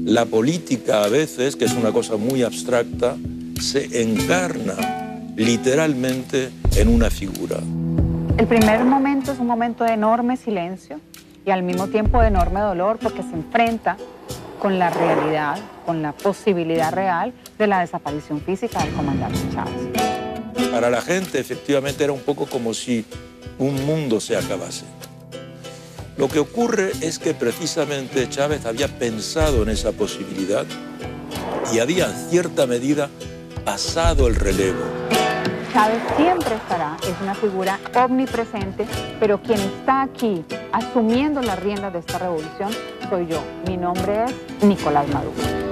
La política a veces, que es una cosa muy abstracta, se encarna literalmente en una figura. El primer momento es un momento de enorme silencio y al mismo tiempo de enorme dolor porque se enfrenta con la realidad, con la posibilidad real de la desaparición física del comandante Chávez. Para la gente, efectivamente, era un poco como si un mundo se acabase. Lo que ocurre es que precisamente Chávez había pensado en esa posibilidad y había, en cierta medida, pasado el relevo. Chávez siempre estará, es una figura omnipresente, pero quien está aquí asumiendo las riendas de esta revolución soy yo. Mi nombre es Nicolás Maduro.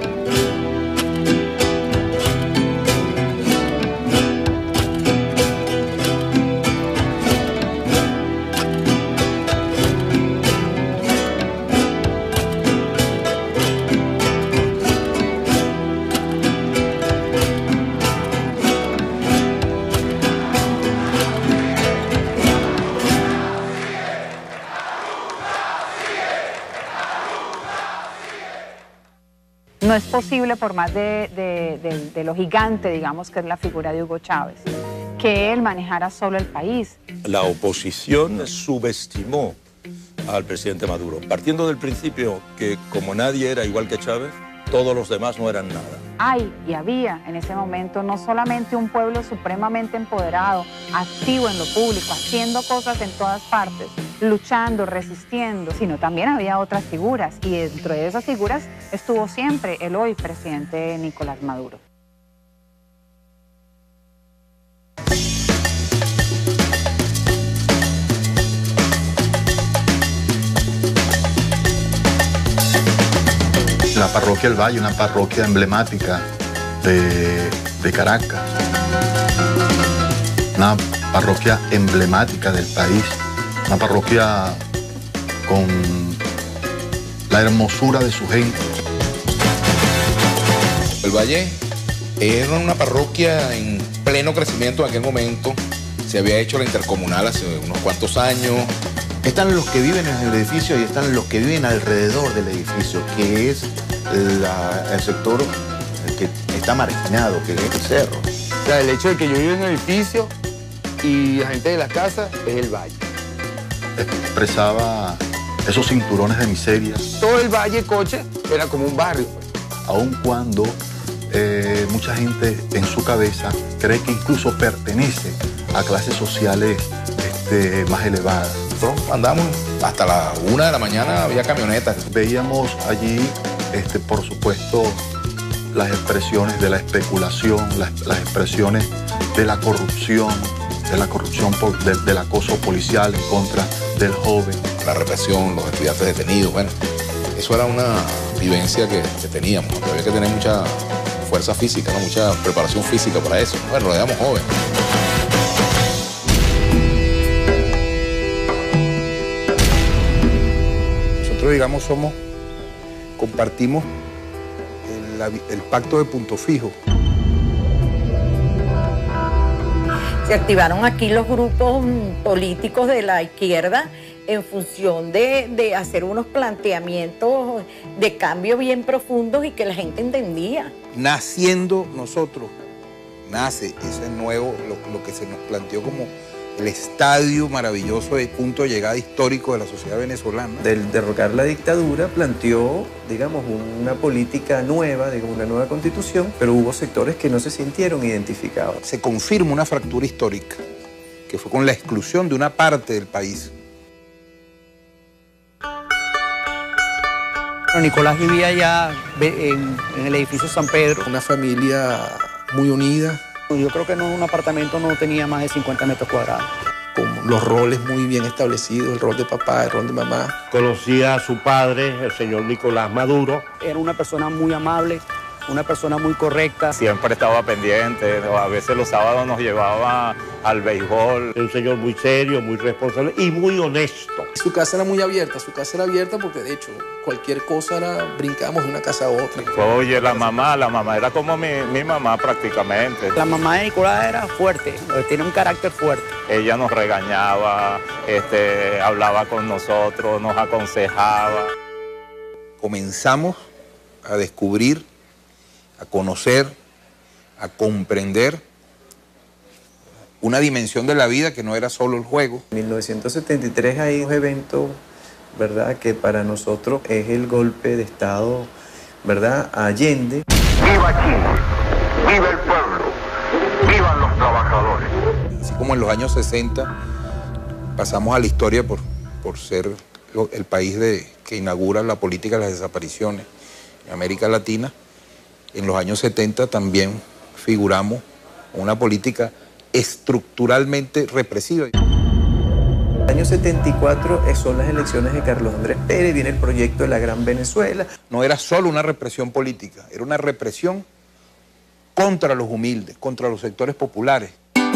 No es posible, por más de lo gigante, digamos, que es la figura de Hugo Chávez, que él manejara solo el país. La oposición subestimó al presidente Maduro, partiendo del principio que como nadie era igual que Chávez, todos los demás no eran nada. Hay y había en ese momento no solamente un pueblo supremamente empoderado, activo en lo público, haciendo cosas en todas partes, luchando, resistiendo, sino también había otras figuras y dentro de esas figuras estuvo siempre el hoy presidente Nicolás Maduro. La parroquia El Valle, una parroquia emblemática de Caracas, una parroquia emblemática del país, una parroquia con la hermosura de su gente. El Valle era una parroquia en pleno crecimiento en aquel momento. Se había hecho la intercomunal hace unos cuantos años. Están los que viven en el edificio y están los que viven alrededor del edificio, que es el sector que está marginado, que es el cerro. O sea, el hecho de que yo vivo en el edificio y la gente de las casas es el valle. Expresaba esos cinturones de miseria. Todo el Valle Coche era como un barrio. Aun cuando mucha gente en su cabeza cree que incluso pertenece a clases sociales más elevadas. Nosotros andamos hasta la 1 de la mañana, había camionetas. Veíamos allí, por supuesto, las expresiones de la especulación, las expresiones de la corrupción, del acoso policial en contra del joven. La represión, los estudiantes detenidos, bueno, eso era una vivencia que teníamos. Había que tener mucha fuerza física, ¿no? Mucha preparación física para eso. Bueno, lo éramos jóvenes. Digamos, compartimos el pacto de Punto Fijo. Se activaron aquí los grupos políticos de la izquierda en función de hacer unos planteamientos de cambio bien profundos y que la gente entendía. Naciendo nosotros, nace ese nuevo, lo que se nos planteó como el estadio maravilloso de punto de llegada histórico de la sociedad venezolana. Del derrocar la dictadura planteó, digamos, una política nueva, digamos, una nueva constitución, pero hubo sectores que no se sintieron identificados. Se confirma una fractura histórica, que fue con la exclusión de una parte del país. Nicolás vivía ya en el edificio San Pedro. Una familia muy unida. Yo creo que en un apartamento no tenía más de 50 metros cuadrados. Con los roles muy bien establecidos, el rol de papá, el rol de mamá. Conocía a su padre, el señor Nicolás Maduro. Era una persona muy amable, una persona muy correcta. Siempre estaba pendiente, a veces los sábados nos llevaba al béisbol. Un señor muy serio, muy responsable y muy honesto. Su casa era muy abierta, porque de hecho cualquier cosa brincamos de una casa a otra. Oye, la mamá era como mi mamá prácticamente. La mamá de Nicolás era fuerte, tiene un carácter fuerte. Ella nos regañaba, hablaba con nosotros, nos aconsejaba. Comenzamos a descubrir, a conocer, a comprender una dimensión de la vida que no era solo el juego. En 1973 hay un evento, ¿verdad?, que para nosotros es el golpe de Estado, ¿verdad?, a Allende. ¡Viva Chile! ¡Viva el pueblo! ¡Vivan los trabajadores! Así como en los años 60 pasamos a la historia por ser el país que inaugura la política de las desapariciones en América Latina, en los años 70 también figuramos una política estructuralmente represiva. El año 74 son las elecciones de Carlos Andrés Pérez, viene el proyecto de la Gran Venezuela. No era solo una represión política, era una represión contra los humildes, contra los sectores populares.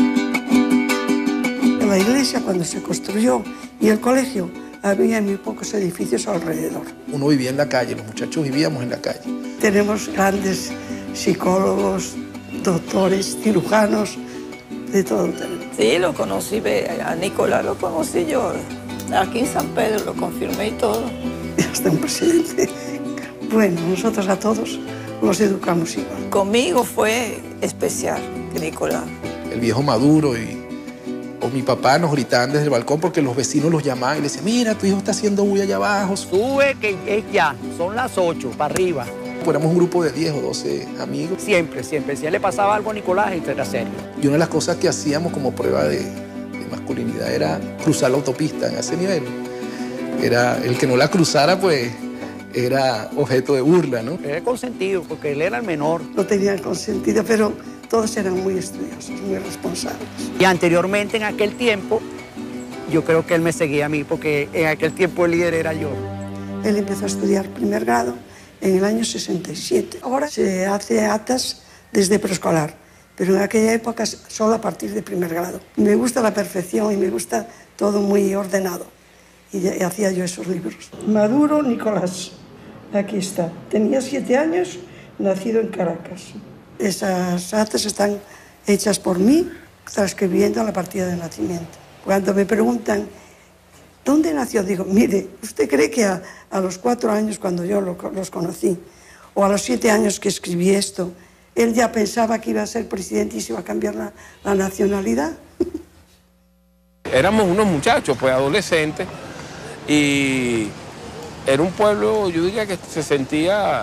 La iglesia, cuando se construyó, y el colegio, había muy pocos edificios alrededor. Uno vivía en la calle, los muchachos vivíamos en la calle. Tenemos grandes psicólogos, doctores, cirujanos, de todo tenemos. Sí, lo conocí, a Nicolás lo conocí yo. Aquí en San Pedro lo confirmé y todo. Y hasta un presidente. Bueno, nosotros a todos los educamos igual. Conmigo fue especial, Nicolás. El viejo Maduro o mi papá nos gritaban desde el balcón porque los vecinos los llamaban y le decían, mira, tu hijo está haciendo bulla allá abajo. Sube que es ya, son las 8, para arriba. Éramos un grupo de 10 o 12 amigos. Siempre. Si a él le pasaba algo a Nicolás, esto era serio. Y una de las cosas que hacíamos como prueba de masculinidad era cruzar la autopista en ese nivel. Era el que no la cruzara, pues, era objeto de burla, ¿no? Era consentido, porque él era el menor. No tenían consentido, pero todos eran muy estudiosos, muy responsables. Y anteriormente, en aquel tiempo, yo creo que él me seguía a mí, porque en aquel tiempo el líder era yo. Él empezó a estudiar primer grado en el año 67. Ahora se hace actas desde preescolar, pero en aquella época solo a partir de primer grado. Me gusta la perfección y me gusta todo muy ordenado. Y hacía yo esos libros. Maduro Nicolás, aquí está. Tenía 7 años, nacido en Caracas. Esas actas están hechas por mí, transcribiendo la partida de nacimiento. Cuando me preguntan, ¿dónde nació? Digo, mire, ¿usted cree que a los 4 años, cuando yo los conocí, o a los 7 años que escribí esto, él ya pensaba que iba a ser presidente y se iba a cambiar la nacionalidad? Éramos unos muchachos, pues adolescentes, y era un pueblo, yo diría que se sentía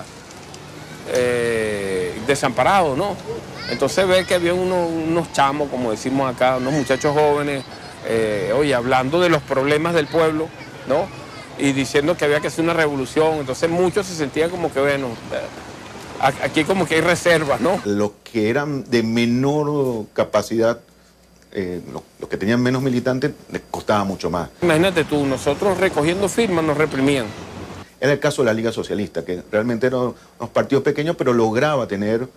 desamparado, ¿no? Entonces ve que había unos chamos, como decimos acá, unos muchachos jóvenes, oye, hablando de los problemas del pueblo, ¿no? Y diciendo que había que hacer una revolución. Entonces muchos se sentían como que, bueno, aquí como que hay reservas, ¿no? Los que eran de menor capacidad, los que tenían menos militantes, les costaba mucho más. Imagínate tú, nosotros recogiendo firmas nos reprimían. Era el caso de la Liga Socialista, que realmente eran unos partidos pequeños, pero lograron tener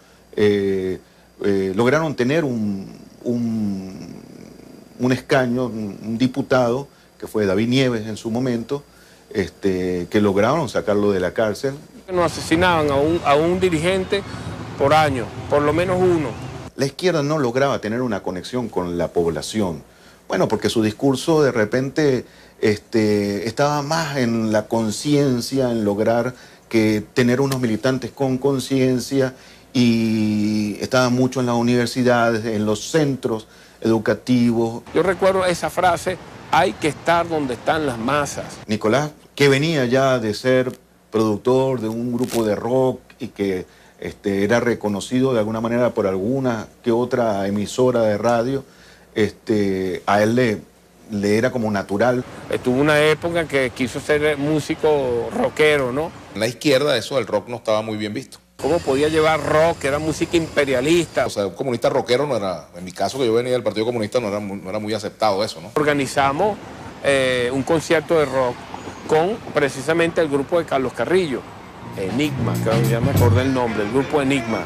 un escaño, un diputado, que fue David Nieves en su momento, que lograron sacarlo de la cárcel. Nos asesinaban a un dirigente por año, por lo menos uno. La izquierda no lograba tener una conexión con la población. Bueno, porque su discurso de repente estaba más en la conciencia, en lograr tener unos militantes con conciencia, y estaba mucho en las universidades, en los centros educativos. Yo recuerdo esa frase, hay que estar donde están las masas. Nicolás, que venía ya de ser productor de un grupo de rock y que era reconocido de alguna manera por alguna que otra emisora de radio, a él le era como natural. Tuvo una época que quiso ser músico rockero, ¿no? En la izquierda eso del rock no estaba muy bien visto. ¿Cómo podía llevar rock? Era música imperialista. O sea, un comunista rockero no era, en mi caso que yo venía del Partido Comunista, no era muy aceptado eso, ¿no? Organizamos un concierto de rock con precisamente el grupo de Carlos Carrillo, Enigma, que ya me acordé el nombre, el grupo Enigma.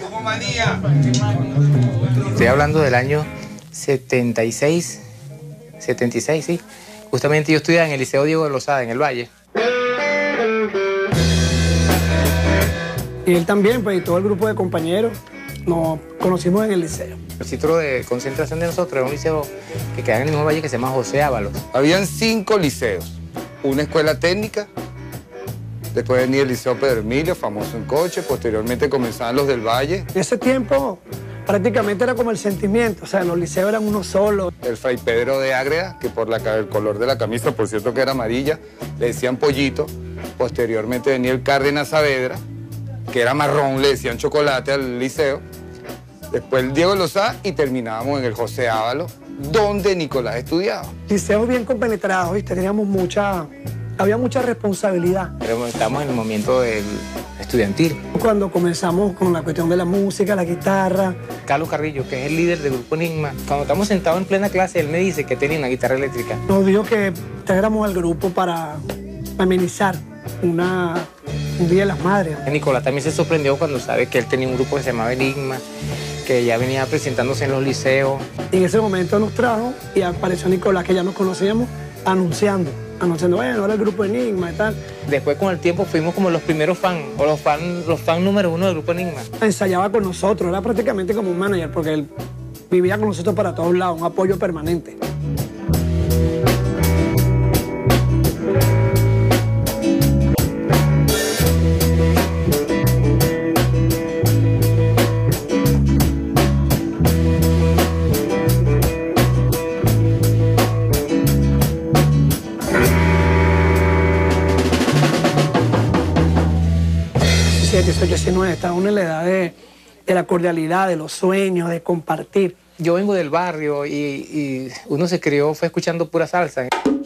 Estoy hablando del año 76, 76, sí. Justamente yo estudiaba en el Liceo Diego de Lozada, en el Valle. Y él también, pues, y todo el grupo de compañeros nos conocimos en el liceo. El sitio de concentración de nosotros era un liceo que queda en el mismo valle que se llama José Ábalos. Habían 5 liceos, una escuela técnica, después venía el Liceo Pedro Emilio, famoso en coche, posteriormente comenzaban los del Valle. En ese tiempo prácticamente era como el sentimiento, o sea, los liceos eran uno solo. El Fray Pedro de Ágreda, que por el color de la camisa, por cierto que era amarilla, le decían Pollito. Posteriormente venía el Cárdenas Saavedra, que era marrón, le decían Chocolate al liceo. Después el Diego Lozada y terminábamos en el José Ábalos, donde Nicolás estudiaba. Liceos bien compenetrados, ¿viste? Teníamos había mucha responsabilidad. Pero estamos en el momento del estudiantil. Cuando comenzamos con la cuestión de la música, la guitarra. Carlos Carrillo, que es el líder del Grupo Enigma, cuando estamos sentados en plena clase, él me dice que tenía una guitarra eléctrica. Nos dijo que integramos al grupo para amenizar un Día de las Madres. Nicolás también se sorprendió cuando sabe que él tenía un grupo que se llamaba Enigma, que ya venía presentándose en los liceos. Y en ese momento nos trajo y apareció Nicolás, que ya nos conocíamos, anunciando, bueno, ahora el grupo Enigma y tal. Después con el tiempo fuimos como los primeros fans, o los fans número 1 del grupo Enigma. Ensayaba con nosotros, era prácticamente como un manager, porque él vivía con nosotros para todos lados, un apoyo permanente. Está uno en la edad de la cordialidad, de los sueños, de compartir. Yo vengo del barrio y uno se crió, fue escuchando pura salsa.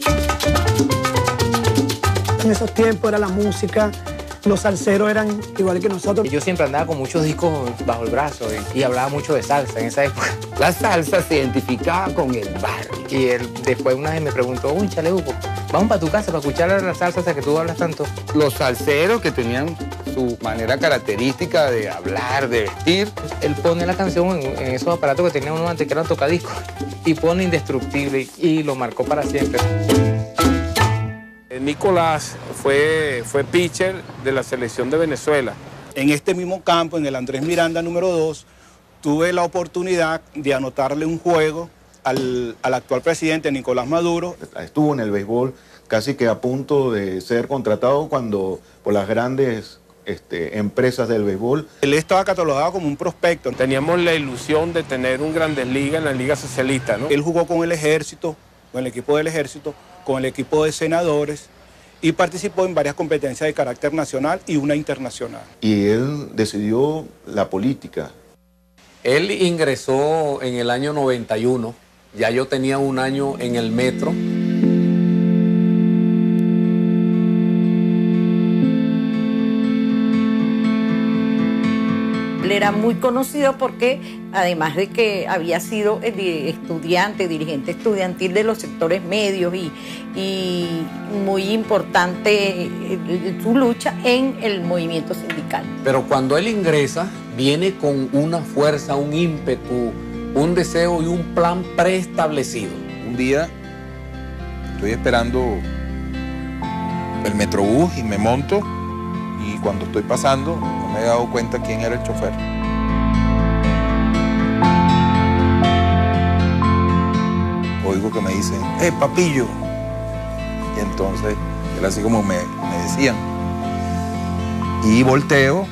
En esos tiempos era la música, los salseros eran igual que nosotros. Y yo siempre andaba con muchos discos bajo el brazo y hablaba mucho de salsa en esa época. La salsa se identificaba con el barrio. Y él después una vez me preguntó, uy, chale, Hugo, vamos para tu casa para escuchar la salsa hasta que tú hablas tanto. Los salseros que tenían su manera característica de hablar, de vestir. Él pone la canción en esos aparatos que tenía uno antes, que eran tocadiscos, y pone Indestructible y lo marcó para siempre. Nicolás fue pitcher de la selección de Venezuela. En este mismo campo, en el Andrés Miranda número 2, tuve la oportunidad de anotarle un juego al actual presidente Nicolás Maduro. Estuvo en el béisbol casi que a punto de ser contratado por las grandes empresas del béisbol. Él estaba catalogado como un prospecto. Teníamos la ilusión de tener un Grandes Ligas en la Liga Socialista, ¿no? Él jugó con el ejército, con el equipo del ejército, con el equipo de senadores y participó en varias competencias de carácter nacional y una internacional. Y él decidió la política. Él ingresó en el año 91, ya yo tenía un año en el metro. Él era muy conocido porque, además de que había sido estudiante, dirigente estudiantil de los sectores medios y muy importante su lucha en el movimiento sindical. Pero cuando él ingresa, viene con una fuerza, un ímpetu, un deseo y un plan preestablecido. Un día estoy esperando el Metrobús y me monto, y cuando estoy pasando no me he dado cuenta quién era el chofer. Oigo que me dicen, papillo. Y entonces él así como me decían. Y volteo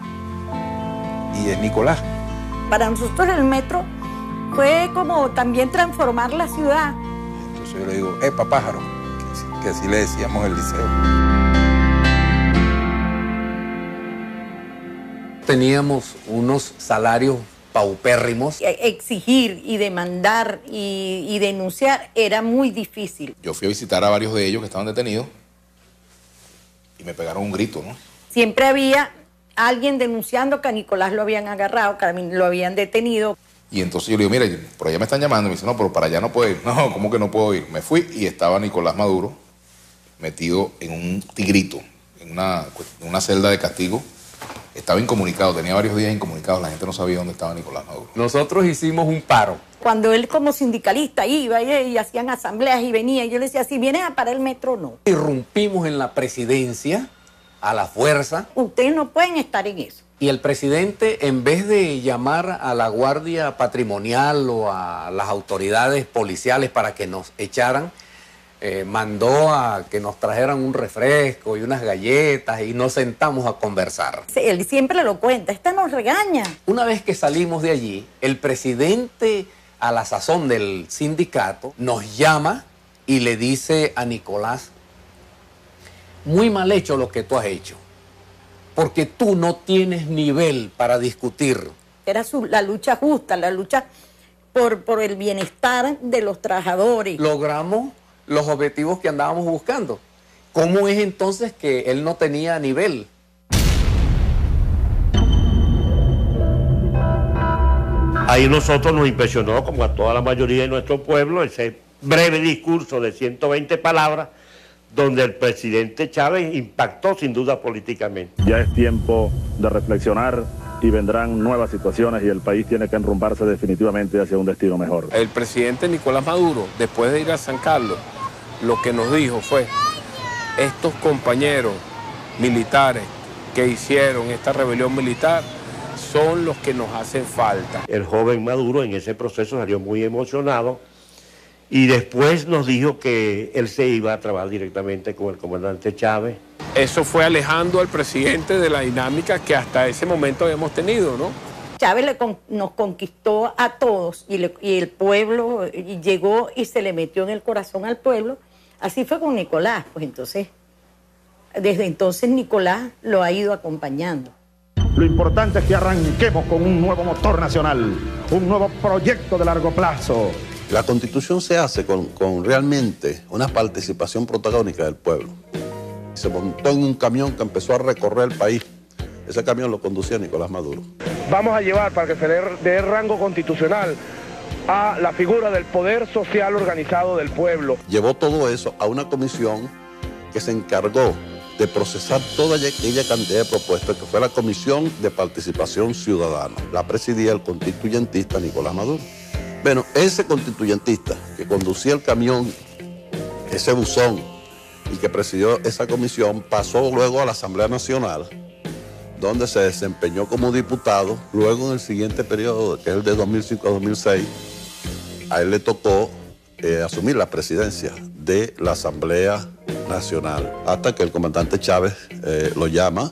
y es Nicolás. Para nosotros el metro fue como también transformar la ciudad. Entonces yo le digo, pájaro, que así le decíamos en el liceo. Teníamos unos salarios paupérrimos. Exigir y demandar y denunciar era muy difícil. Yo fui a visitar a varios de ellos que estaban detenidos y me pegaron un grito, ¿no? Siempre había alguien denunciando que a Nicolás lo habían agarrado, que lo habían detenido. Y entonces yo le digo, mire, por allá me están llamando. Me dice, no, pero para allá no puedo ir. No, ¿cómo que no puedo ir? Me fui y estaba Nicolás Maduro metido en un tigrito, en una celda de castigo. Estaba incomunicado, tenía varios días incomunicado, la gente no sabía dónde estaba Nicolás Maduro. Nosotros hicimos un paro. Cuando él como sindicalista iba y hacían asambleas y venía, y yo le decía, si vienes a parar el metro, no. Irrumpimos en la presidencia a la fuerza. Ustedes no pueden estar en eso. Y el presidente, en vez de llamar a la Guardia Patrimonial o a las autoridades policiales para que nos echaran, mandó a que nos trajeran un refresco y unas galletas y nos sentamos a conversar. Sí, él siempre lo cuenta, esta nos regaña. Una vez que salimos de allí, el presidente, a la sazón del sindicato, nos llama y le dice a Nicolás, muy mal hecho lo que tú has hecho, porque tú no tienes nivel para discutir. Era la lucha justa, la lucha por el bienestar de los trabajadores. Logramos los objetivos que andábamos buscando. ¿Cómo es entonces que él no tenía nivel? Ahí nosotros nos impresionó, como a toda la mayoría de nuestro pueblo, ese breve discurso de 120 palabras, donde el presidente Chávez impactó sin duda políticamente. Ya es tiempo de reflexionar y vendrán nuevas situaciones y el país tiene que enrumbarse definitivamente hacia un destino mejor. El presidente Nicolás Maduro, después de ir a San Carlos, lo que nos dijo fue, estos compañeros militares que hicieron esta rebelión militar son los que nos hacen falta. El joven Maduro en ese proceso salió muy emocionado y después nos dijo que él se iba a trabajar directamente con el comandante Chávez. Eso fue alejando al presidente de la dinámica que hasta ese momento habíamos tenido, ¿no? Chávez nos conquistó a todos y el pueblo llegó y se le metió en el corazón al pueblo. Así fue con Nicolás, pues entonces, desde entonces Nicolás lo ha ido acompañando. Lo importante es que arranquemos con un nuevo motor nacional, un nuevo proyecto de largo plazo. La Constitución se hace con realmente una participación protagónica del pueblo. Se montó en un camión que empezó a recorrer el país. Ese camión lo conducía Nicolás Maduro. Vamos a llevar para que se le dé rango constitucional a la figura del poder social organizado del pueblo. Llevó todo eso a una comisión que se encargó de procesar toda aquella cantidad de propuestas, que fue la Comisión de Participación Ciudadana. La presidía el constituyentista Nicolás Maduro. Bueno, ese constituyentista que conducía el camión, ese buzón, y que presidió esa comisión, pasó luego a la Asamblea Nacional, donde se desempeñó como diputado. Luego, en el siguiente periodo, que es el de 2005 a 2006, a él le tocó asumir la presidencia de la Asamblea Nacional, hasta que el comandante Chávez lo llama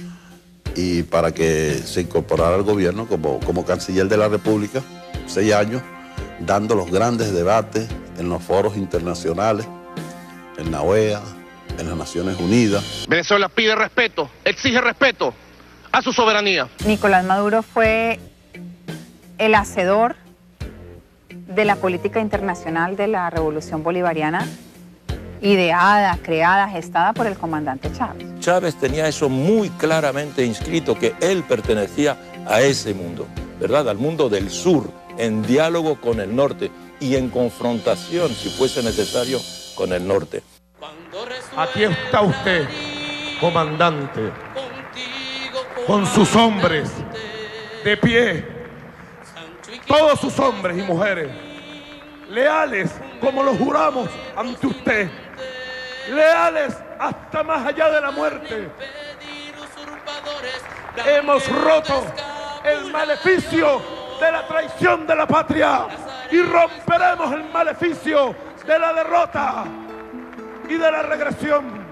y para que se incorporara al gobierno como canciller de la República, 6 años, dando los grandes debates en los foros internacionales, en la OEA, en las Naciones Unidas. Venezuela pide respeto, exige respeto a su soberanía. Nicolás Maduro fue el hacedor de la política internacional de la Revolución Bolivariana, ideada, creada, gestada por el comandante Chávez. Chávez tenía eso muy claramente inscrito, que él pertenecía a ese mundo, ¿verdad? Al mundo del sur, en diálogo con el norte y en confrontación, si fuese necesario, con el norte. Aquí está usted, comandante, con sus hombres, de pie, todos sus hombres y mujeres, leales como lo juramos ante usted, leales hasta más allá de la muerte. Hemos roto el maleficio de la traición de la patria y romperemos el maleficio de la derrota y de la regresión.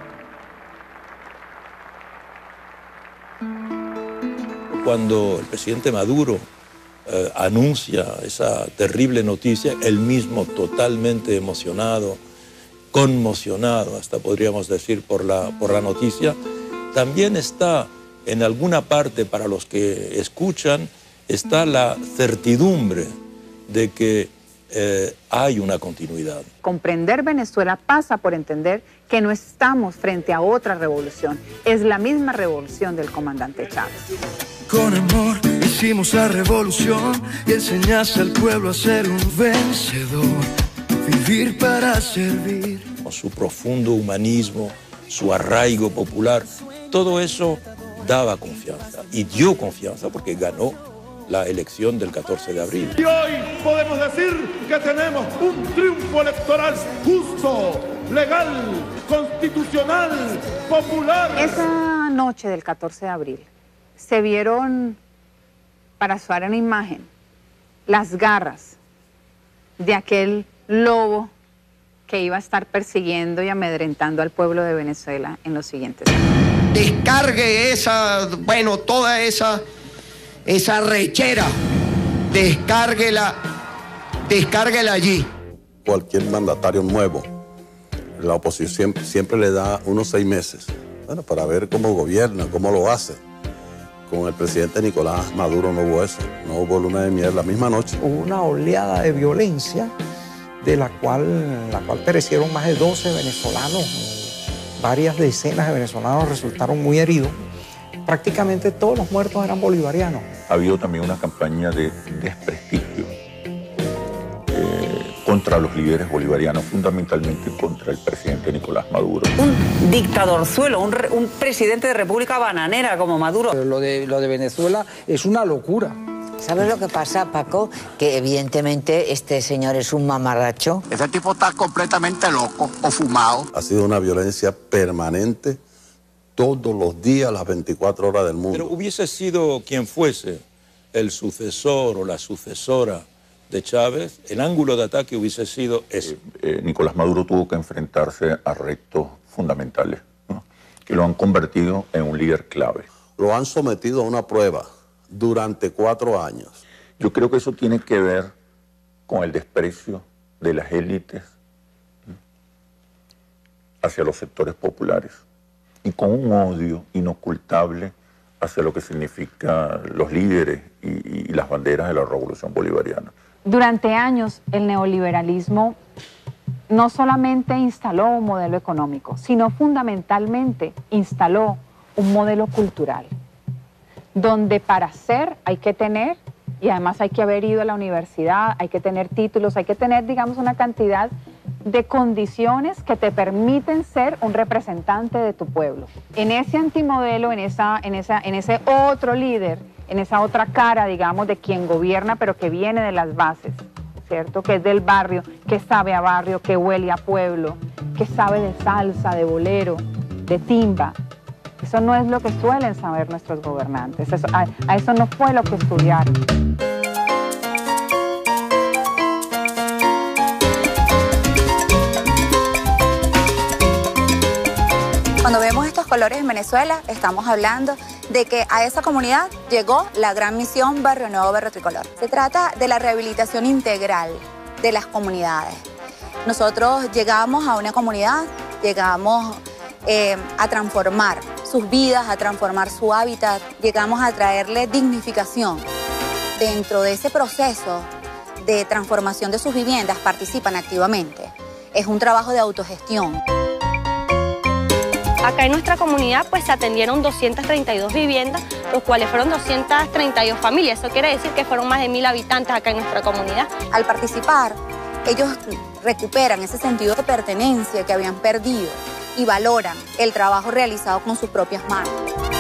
Cuando el presidente Maduro anuncia esa terrible noticia, él mismo totalmente emocionado, conmocionado, hasta podríamos decir, por la noticia, también está en alguna parte, para los que escuchan, está la certidumbre de que hay una continuidad. Comprender Venezuela pasa por entender que no estamos frente a otra revolución, es la misma revolución del comandante Chávez. Con amor hicimos la revolución y enseñaste al pueblo a ser un vencedor, vivir para servir. Su profundo humanismo, su arraigo popular, todo eso daba confianza y dio confianza porque ganó la elección del 14 de abril. Y hoy podemos decir que tenemos un triunfo electoral justo, legal, constitucional, popular. Esa noche del 14 de abril se vieron, para usar una imagen, las garras de aquel lobo que iba a estar persiguiendo y amedrentando al pueblo de Venezuela en los siguientes años. Descargue toda esa rechera, descárguela allí. Cualquier mandatario nuevo, la oposición siempre le da unos 6 meses, para ver cómo gobierna, cómo lo hace. Con el presidente Nicolás Maduro no hubo eso, no hubo luna de miel la misma noche. Hubo una oleada de violencia de la cual perecieron más de 12 venezolanos, varias decenas de venezolanos resultaron muy heridos. Prácticamente todos los muertos eran bolivarianos. Ha habido también una campaña de desprestigio contra los líderes bolivarianos, fundamentalmente contra el presidente Nicolás Maduro. Un dictadorzuelo, un presidente de república bananera como Maduro. Lo de Venezuela es una locura. ¿Sabes lo que pasa, Paco? Que evidentemente este señor es un mamarracho. Ese tipo está completamente loco o fumado. Ha sido una violencia permanente todos los días, las 24 horas del mundo. Pero hubiese sido quien fuese el sucesor o la sucesora de Chávez, el ángulo de ataque hubiese sido ese. Nicolás Maduro tuvo que enfrentarse a retos fundamentales, ¿no?, que lo han convertido en un líder clave. Lo han sometido a una prueba durante 4 años. Yo creo que eso tiene que ver con el desprecio de las élites hacia los sectores populares y con un odio inocultable hacia lo que significan los líderes y las banderas de la revolución bolivariana. Durante años el neoliberalismo no solamente instaló un modelo económico, sino fundamentalmente instaló un modelo cultural, donde para ser hay que tener, y además hay que haber ido a la universidad, hay que tener títulos, hay que tener, digamos, una cantidad de condiciones que te permiten ser un representante de tu pueblo. En ese antimodelo, en ese otro líder, en esa otra cara, digamos, de quien gobierna, pero que viene de las bases, ¿cierto? Que es del barrio, que sabe a barrio, que huele a pueblo, que sabe de salsa, de bolero, de timba. Eso no es lo que suelen saber nuestros gobernantes. A eso no fue lo que estudiaron. Cuando vemos estos colores en Venezuela, estamos hablando de que a esa comunidad llegó la gran misión Barrio Nuevo, Barrio Tricolor. Se trata de la rehabilitación integral de las comunidades. Nosotros llegamos a una comunidad, llegamos a transformar sus vidas, a transformar su hábitat, llegamos a traerle dignificación. Dentro de ese proceso de transformación de sus viviendas participan activamente. Es un trabajo de autogestión. Acá en nuestra comunidad pues se atendieron 232 viviendas, los cuales fueron 232 familias. Eso quiere decir que fueron más de 1000 habitantes acá en nuestra comunidad. Al participar, ellos recuperan ese sentido de pertenencia que habían perdido y valoran el trabajo realizado con sus propias manos.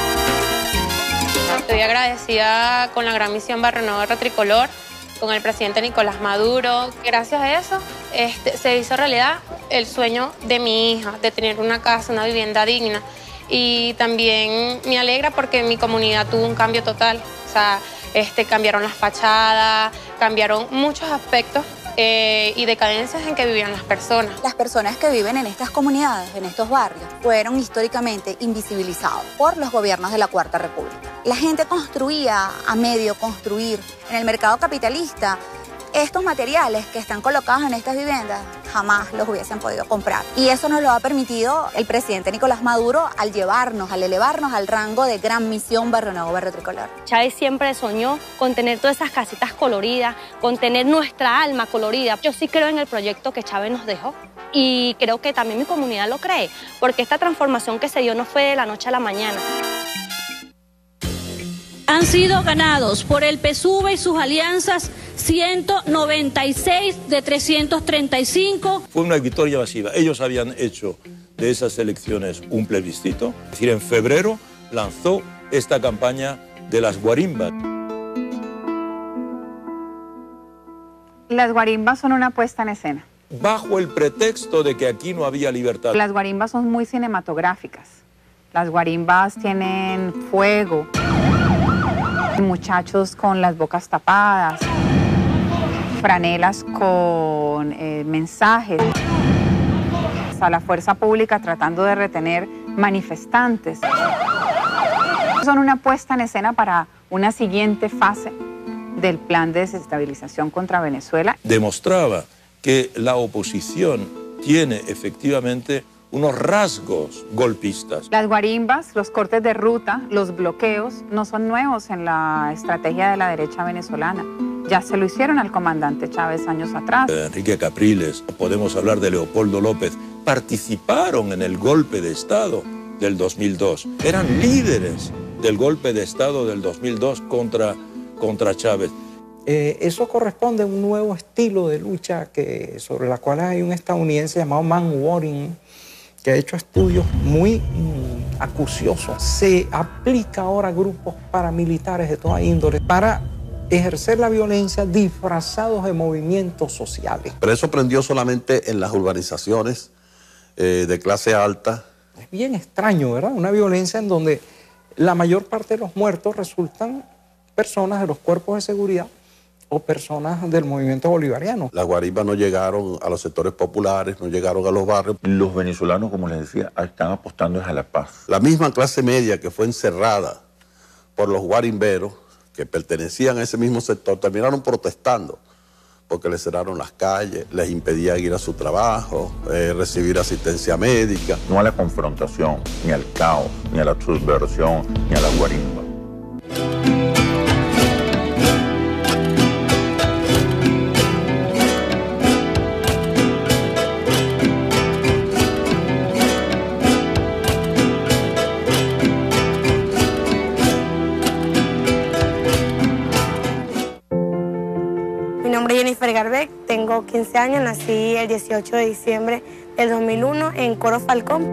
Estoy agradecida con la gran misión Barrio Nuevo, Barrio Tricolor, con el presidente Nicolás Maduro. Gracias a eso se hizo realidad el sueño de mi hija, de tener una casa, una vivienda digna. Y también me alegra porque mi comunidad tuvo un cambio total. O sea, cambiaron las fachadas, cambiaron muchos aspectos y decadencias en que vivían las personas. Las personas que viven en estas comunidades, en estos barrios, fueron históricamente invisibilizados por los gobiernos de la Cuarta República. La gente construía a medio construir. En el mercado capitalista, estos materiales que están colocados en estas viviendas jamás los hubiesen podido comprar. Y eso nos lo ha permitido el presidente Nicolás Maduro al elevarnos al rango de gran misión Barrio Nuevo, Barrio Tricolor. Chávez siempre soñó con tener todas esas casitas coloridas, con tener nuestra alma colorida. Yo sí creo en el proyecto que Chávez nos dejó y creo que también mi comunidad lo cree, porque esta transformación que se dio no fue de la noche a la mañana. Han sido ganados por el PSUV y sus alianzas 196 de 335. Fue una victoria masiva. Ellos habían hecho de esas elecciones un plebiscito. Es decir, en febrero lanzó esta campaña de las guarimbas. Las guarimbas son una puesta en escena. Bajo el pretexto de que aquí no había libertad. Las guarimbas son muy cinematográficas. Las guarimbas tienen fuego, muchachos con las bocas tapadas, franelas con mensajes, a la fuerza pública tratando de retener manifestantes. Son una puesta en escena para una siguiente fase del plan de desestabilización contra Venezuela. Demostraba que la oposición tiene efectivamente unos rasgos golpistas. Las guarimbas, los cortes de ruta, los bloqueos no son nuevos en la estrategia de la derecha venezolana. Ya se lo hicieron al comandante Chávez años atrás. Enrique Capriles, podemos hablar de Leopoldo López, participaron en el golpe de Estado del 2002. Eran líderes del golpe de Estado del 2002 contra Chávez. Eso corresponde a un nuevo estilo de lucha sobre la cual hay un estadounidense llamado Man Waring, que ha hecho estudios muy acuciosos. Se aplica ahora a grupos paramilitares de toda índole para ejercer la violencia disfrazados de movimientos sociales. Pero eso prendió solamente en las urbanizaciones de clase alta. Es bien extraño, ¿verdad? Una violencia en donde la mayor parte de los muertos resultan personas de los cuerpos de seguridad o personas del movimiento bolivariano. Las guarimbas no llegaron a los sectores populares, no llegaron a los barrios. Los venezolanos, como les decía, están apostando a la paz. La misma clase media que fue encerrada por los guarimberos, que pertenecían a ese mismo sector, terminaron protestando porque les cerraron las calles, les impedían ir a su trabajo, recibir asistencia médica. No a la confrontación, ni al caos, ni a la subversión, ni a la guarimba. Jennifer Garbeck, tengo 15 años, nací el 18 de diciembre del 2001 en Coro Falcón.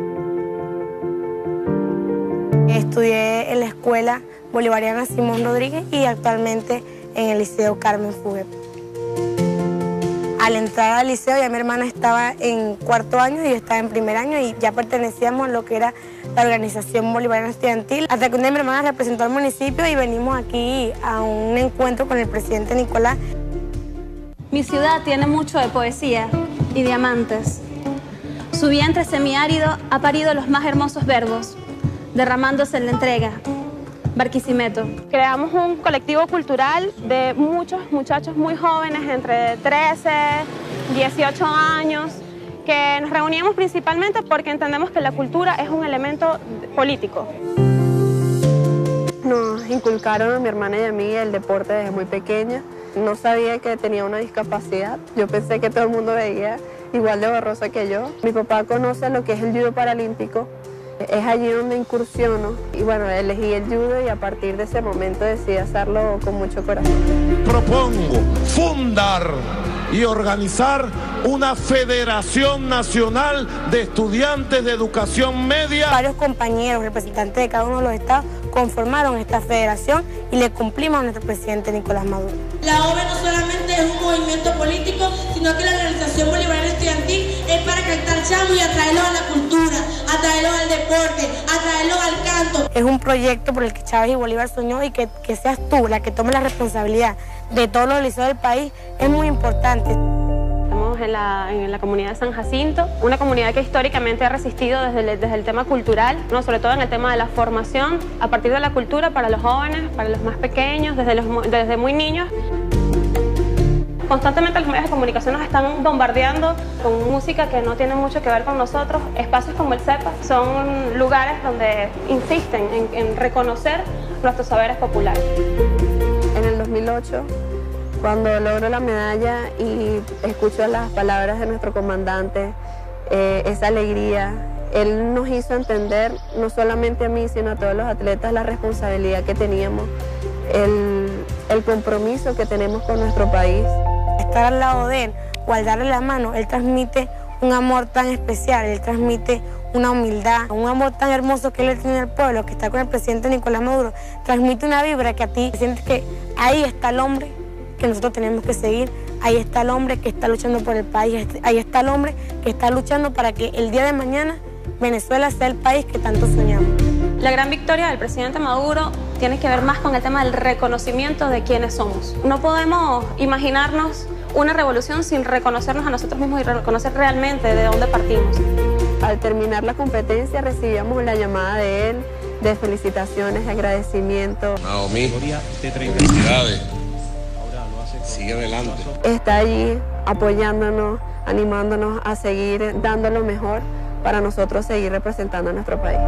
Estudié en la Escuela Bolivariana Simón Rodríguez y actualmente en el Liceo Carmen Fuguet. Al entrar al liceo ya mi hermana estaba en cuarto año y yo estaba en primer año y ya pertenecíamos a lo que era la organización bolivariana estudiantil. Hasta que un día mi hermana representó al municipio y venimos aquí a un encuentro con el presidente Nicolás. Mi ciudad tiene mucho de poesía y diamantes. Su vientre semiárido ha parido los más hermosos verbos, derramándose en la entrega. Barquisimeto. Creamos un colectivo cultural de muchos muchachos muy jóvenes, entre 13, 18 años, que nos reuníamos principalmente porque entendemos que la cultura es un elemento político. Nos inculcaron a mi hermana y a mí el deporte desde muy pequeña. No sabía que tenía una discapacidad. Yo pensé que todo el mundo veía igual de borrosa que yo. Mi papá conoce lo que es el judo paralímpico. Es allí donde incursiono. Y bueno, elegí el judo y a partir de ese momento decidí hacerlo con mucho corazón. Propongo fundar y organizar una Federación Nacional de Estudiantes de Educación Media. Varios compañeros, representantes de cada uno de los estados, conformaron esta federación y le cumplimos a nuestro presidente Nicolás Maduro. La OVE no solamente es un movimiento político, sino que la organización bolivariana estudiantil es para captar chamos y atraerlos a la cultura, atraerlos al deporte, atraerlos al canto. Es un proyecto por el que Chávez y Bolívar soñó y que seas tú la que tome la responsabilidad de todos los liceos del país es muy importante. Estamos en la comunidad de San Jacinto, una comunidad que históricamente ha resistido desde el tema cultural, ¿no? Sobre todo en el tema de la formación, a partir de la cultura para los jóvenes, para los más pequeños, desde muy niños. Constantemente los medios de comunicación nos están bombardeando con música que no tiene mucho que ver con nosotros. Espacios como el CEPA son lugares donde insisten en reconocer nuestros saberes populares. En el 2008, cuando logro la medalla y escucho las palabras de nuestro comandante, esa alegría, él nos hizo entender, no solamente a mí, sino a todos los atletas, la responsabilidad que teníamos, el compromiso que tenemos con nuestro país. Estar al lado de él o al darle la mano, él transmite un amor tan especial, él transmite una humildad, un amor tan hermoso que él tiene al pueblo, que está con el presidente Nicolás Maduro, transmite una vibra que a ti sientes que ahí está el hombre que nosotros tenemos que seguir, ahí está el hombre que está luchando por el país, ahí está el hombre que está luchando para que el día de mañana Venezuela sea el país que tanto soñamos. La gran victoria del presidente Maduro tiene que ver más con el tema del reconocimiento de quiénes somos. No podemos imaginarnos una revolución sin reconocernos a nosotros mismos y reconocer realmente de dónde partimos. Al terminar la competencia recibíamos la llamada de él de felicitaciones, de agradecimiento. Naomi, felicidades. Sigue adelante. Está allí apoyándonos, animándonos a seguir dando lo mejor para nosotros seguir representando a nuestro país.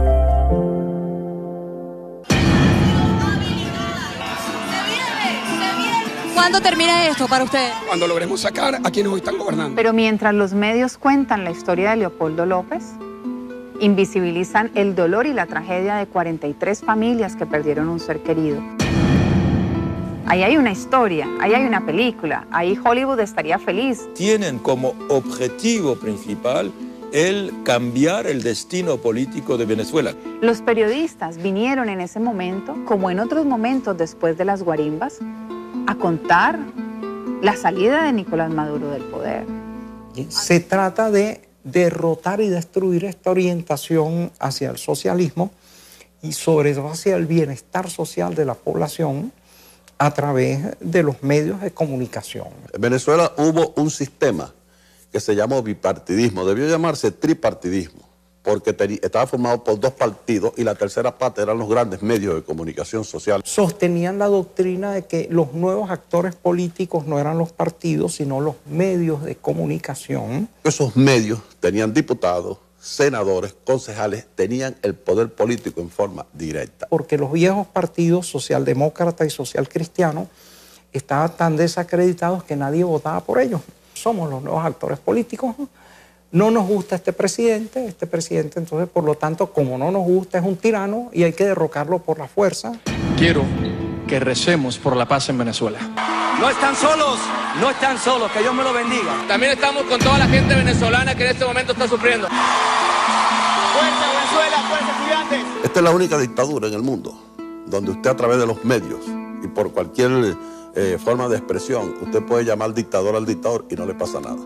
¿Cuándo termina esto para usted? Cuando logremos sacar a quienes hoy están gobernando. Pero mientras los medios cuentan la historia de Leopoldo López, invisibilizan el dolor y la tragedia de 43 familias que perdieron un ser querido. Ahí hay una historia, ahí hay una película, ahí Hollywood estaría feliz. Tienen como objetivo principal el cambiar el destino político de Venezuela. Los periodistas vinieron en ese momento, como en otros momentos después de las guarimbas, a contar la salida de Nicolás Maduro del poder. Se trata de derrotar y destruir esta orientación hacia el socialismo y sobre todo hacia el bienestar social de la población a través de los medios de comunicación. En Venezuela hubo un sistema que se llamó bipartidismo, debió llamarse tripartidismo, porque estaba formado por dos partidos y la tercera parte eran los grandes medios de comunicación social. Sostenían la doctrina de que los nuevos actores políticos no eran los partidos, sino los medios de comunicación. Esos medios tenían diputados, senadores, concejales, tenían el poder político en forma directa. Porque los viejos partidos socialdemócrata y socialcristiano estaban tan desacreditados que nadie votaba por ellos. Somos los nuevos actores políticos. No nos gusta este presidente entonces, por lo tanto, como no nos gusta, es un tirano y hay que derrocarlo por la fuerza. Quiero que recemos por la paz en Venezuela. No están solos, que Dios me lo bendiga. También estamos con toda la gente venezolana que en este momento está sufriendo. ¡Fuerza Venezuela, fuerza estudiantes! Esta es la única dictadura en el mundo donde usted a través de los medios y por cualquier forma de expresión, usted puede llamar dictador al dictador y no le pasa nada.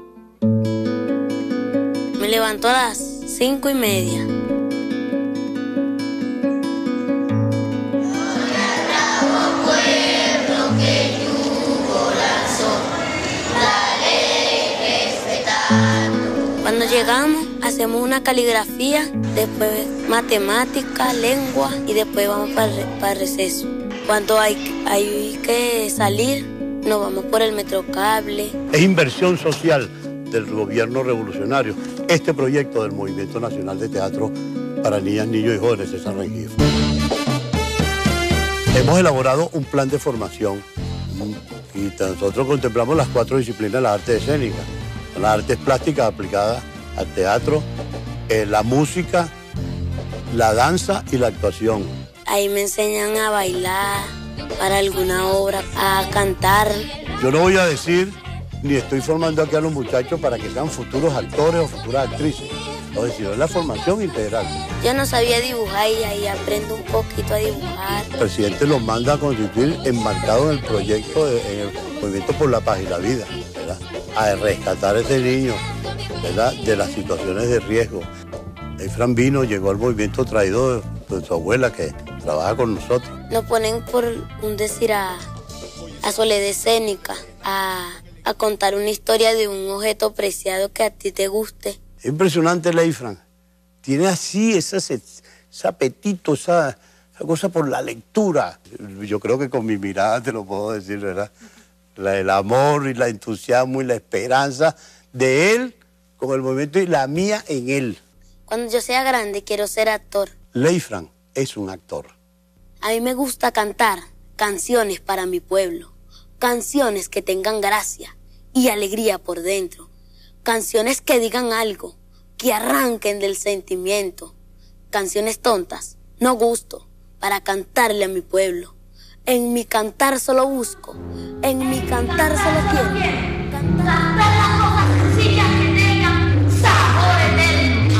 Me levanto a las 5:30. Cuando llegamos, hacemos una caligrafía, después matemática, lengua y después vamos para receso. Cuando hay que salir, nos vamos por el Metrocable. Es inversión social del gobierno revolucionario este proyecto del Movimiento Nacional de Teatro para Niñas, Niños y Jóvenes de San Rengifo. Hemos elaborado un plan de formación y nosotros contemplamos las 4 disciplinas de las artes escénicas, las artes plásticas aplicadas al teatro, la música, la danza y la actuación. Ahí me enseñan a bailar para alguna obra, a cantar. Yo no voy a decir ni estoy formando aquí a los muchachos para que sean futuros actores o futuras actrices. Es decir, es la formación integral. Yo no sabía dibujar y ahí aprendo un poquito a dibujar. El presidente los manda a constituir enmarcado en el proyecto, en el Movimiento por la Paz y la Vida, ¿verdad? A rescatar a ese niño, ¿verdad? De las situaciones de riesgo. Efran vino, llegó al movimiento traído de su abuela que trabaja con nosotros. Nos ponen por un decir a Soledad escénica, a contar una historia de un objeto preciado que a ti te guste. Es impresionante, Leifran. Tiene así ese apetito, esa cosa por la lectura. Yo creo que con mi mirada te lo puedo decir, ¿verdad? El amor y el entusiasmo y la esperanza de él con el movimiento y la mía en él. Cuando yo sea grande quiero ser actor. Leifran es un actor. A mí me gusta cantar canciones para mi pueblo. Canciones que tengan gracia y alegría por dentro. Canciones que digan algo, que arranquen del sentimiento. Canciones tontas, no gusto, para cantarle a mi pueblo. En mi cantar solo busco, en mi cantar solo quiero. Cantar las cosas sencillas que tengan sabor eterno.